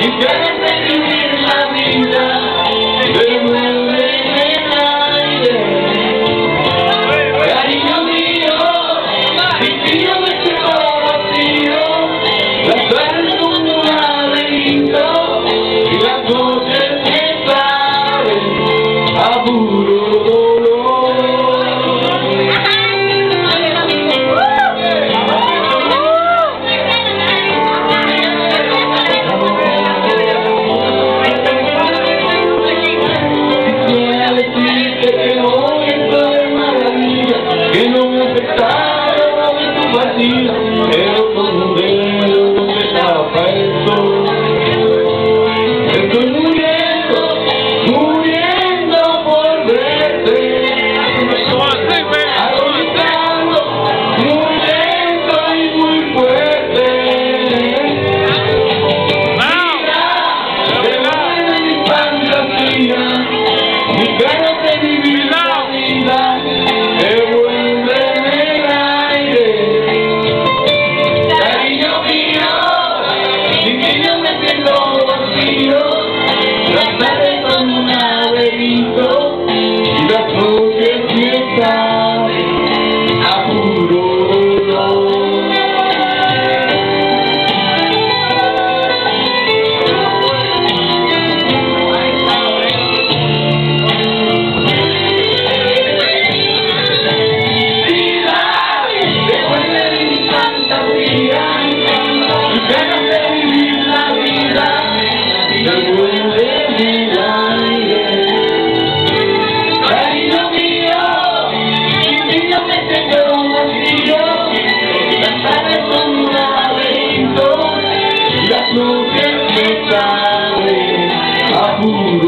mis ganas de vivir la vida, devuélveme el aire. Cariño mío, sin ti yo me siento vacío, las tardes son un laberinto y las noches me saben a puro dolor. Quisiera decirte que hoy estoy de maravilla, que no me ha afectado tu partida, pero con un dedo no se tapa el sol. Estoy muriendo, muriendo por verte, agonizando, muy lento y muy fuerte. Devuelve mi fantasía, mis ganas de vivir la vida, devuélveme el aire. Cariño mío, sin ti yo me siento vacío, las tardes son un laberinto y las noches me saben a puro dolor. No que me sabe a puro